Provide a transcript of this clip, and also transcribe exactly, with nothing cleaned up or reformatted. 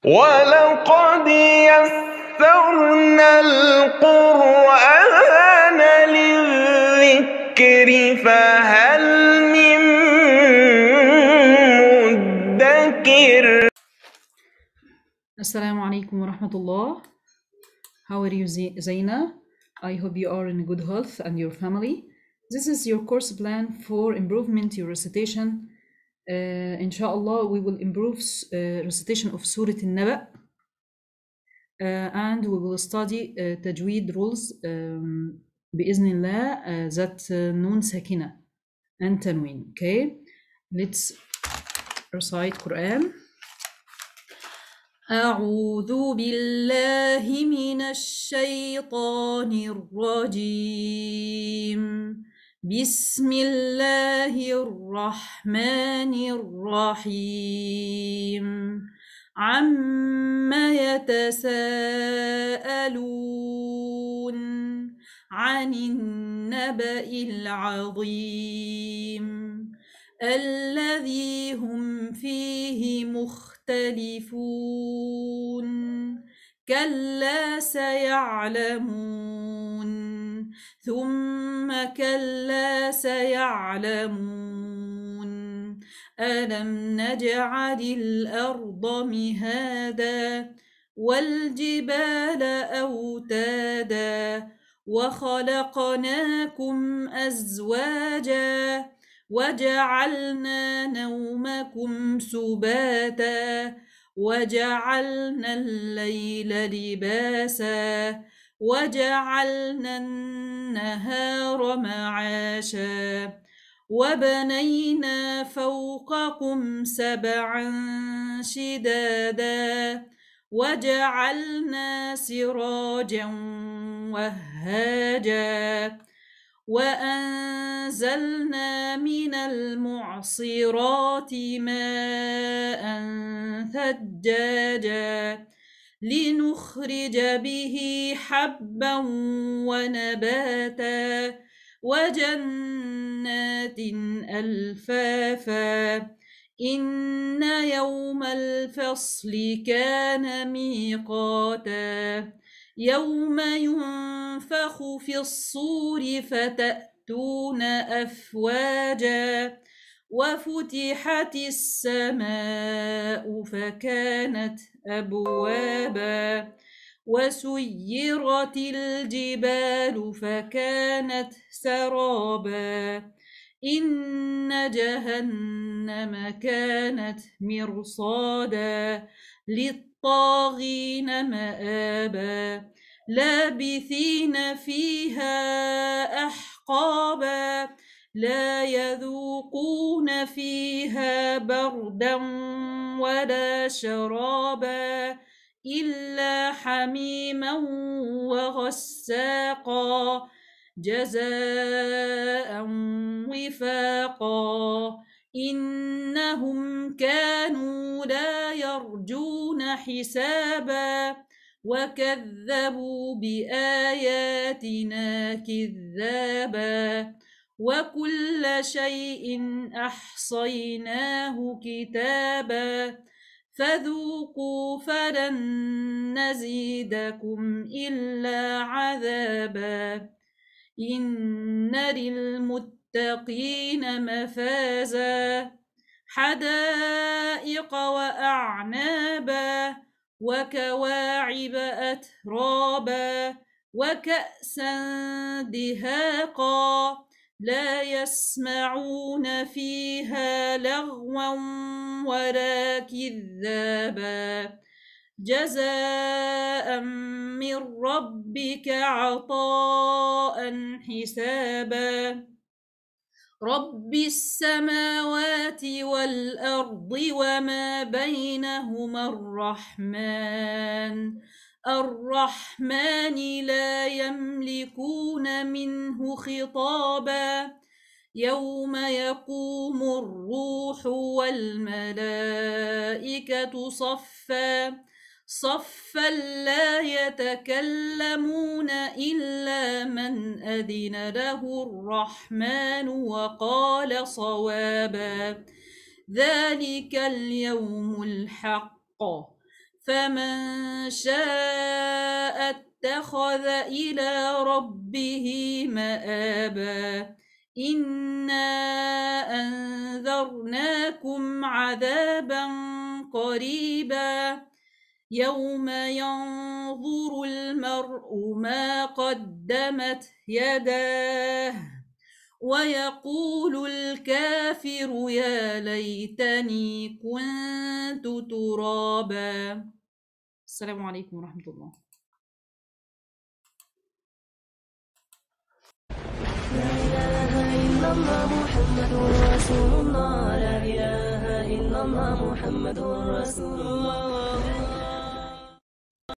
ولقد يسرنا القرآن للذكر فهل من مدكر. Assalamu alaikum wa rahmatullah. How are you, Zaina? I hope you are in good health and your family. This is your course plan for improvement your recitation. Uh, inshallah, we will improve uh, recitation of Surah An-Naba. Uh, and we will study uh, Tajweed rules um, بإذن الله uh, that uh, Nun Sakina and Tanween. Okay, let's recite Quran. أعوذ بالله من الشيطان الرجيم بسم الله الرحمن الرحيم عما يتساءلون عن النبأ العظيم الذي هم فيه مختلفون كلا سيعلمون ثم كلا سيعلمون ألم نجعل الأرض مهادا والجبال أوتادا وخلقناكم أزواجا وجعلنا نومكم سباتا وجعلنا الليل لباسا وجعلنا النهار معاشا وبنينا فوقكم سبعا شدادا وجعلنا سراجا وهاجا وأنزلنا من المعصرات ماء ثجاجا لنخرج به حبا ونباتا وجنات ألفافا إن يوم الفصل كان ميقاتا يوم ينفخ في الصور فتأتون أفواجا وفتحت السماء فكانت أبوابا وسيرت الجبال فكانت سرابا إن جهنم كانت مرصادا للطاغين مآبا لابثين فيها أحقابا لا يذوقون فيها بردا ولا شرابا إلا حميما وغساقا جزاء وفاقا إنهم كانوا لا يرجون حسابا وكذبوا بآياتنا كذابا وكل شيء أحصيناه كتابا فذوقوا فلن نزيدكم إلا عذابا إن للمتقين مفازا حدائق وأعنابا وكواعب أترابا وكأسا دهاقا لا يسمعون فيها لغوا ولا كذابا جزاء من ربك عطاء حسابا رب السماوات والأرض وما بينهما الرحمن الرحمن لا يملكون منه خطابا يوم يقوم الروح والملائكة صفا صفا لا يتكلمون إلا من أذن له الرحمن وقال صوابا ذلك اليوم الحق فمن شاء اتخذ إلى ربه مآبا إنا أنذرناكم عذابا قريبا يوم ينظر المرء ما قدمت يداه ويقول الكافر يا ليتني كنت ترابا. السلام عليكم ورحمة الله. لا إله إلا الله محمد رسول الله. لا إله إلا الله محمد رسول الله.